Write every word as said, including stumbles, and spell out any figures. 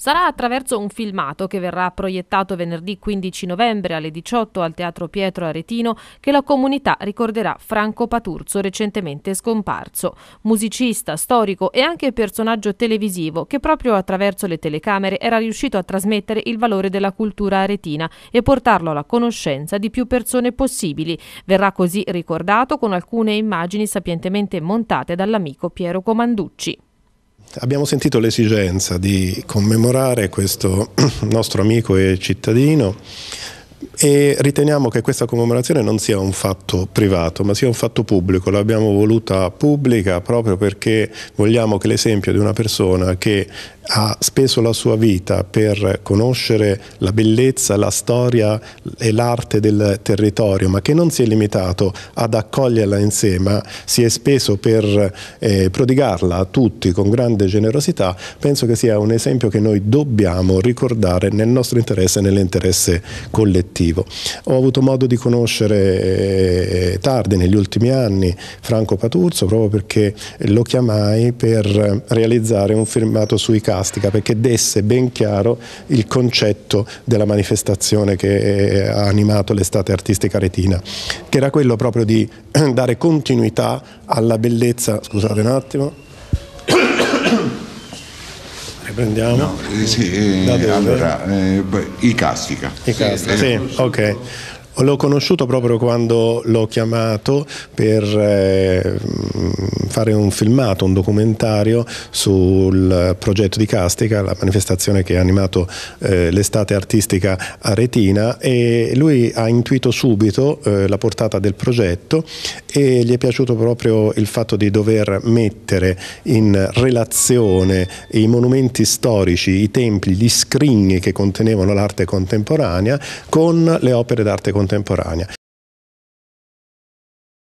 Sarà attraverso un filmato che verrà proiettato venerdì quindici novembre alle diciotto al Teatro Pietro Aretino che la comunità ricorderà Franco Paturzo, recentemente scomparso, musicista, storico e anche personaggio televisivo che proprio attraverso le telecamere era riuscito a trasmettere il valore della cultura aretina e portarlo alla conoscenza di più persone possibili. Verrà così ricordato con alcune immagini sapientemente montate dall'amico Piero Comanducci. Abbiamo sentito l'esigenza di commemorare questo nostro amico e cittadino e riteniamo che questa commemorazione non sia un fatto privato ma sia un fatto pubblico. L'abbiamo voluta pubblica proprio perché vogliamo che l'esempio di una persona che ha speso la sua vita per conoscere la bellezza, la storia e l'arte del territorio, ma che non si è limitato ad accoglierla in sé, ma si è speso per eh, prodigarla a tutti con grande generosità, penso che sia un esempio che noi dobbiamo ricordare nel nostro interesse e nell'interesse collettivo. Ho avuto modo di conoscere eh, tardi, negli ultimi anni, Franco Paturzo, proprio perché lo chiamai per realizzare un filmato sui Castica, perché desse ben chiaro il concetto della manifestazione che ha animato l'estate artistica aretina, che era quello proprio di dare continuità alla bellezza. Scusate un attimo. Riprendiamo. No, eh, sì, eh, allora, eh, i Castica. I Castica, sì, ok. L'ho conosciuto proprio quando l'ho chiamato per eh, fare un filmato, un documentario sul progetto di Castica, la manifestazione che ha animato eh, l'estate artistica aretina, e lui ha intuito subito eh, la portata del progetto e gli è piaciuto proprio il fatto di dover mettere in relazione i monumenti storici, i templi, gli scrigni che contenevano l'arte contemporanea con le opere d'arte contemporanea.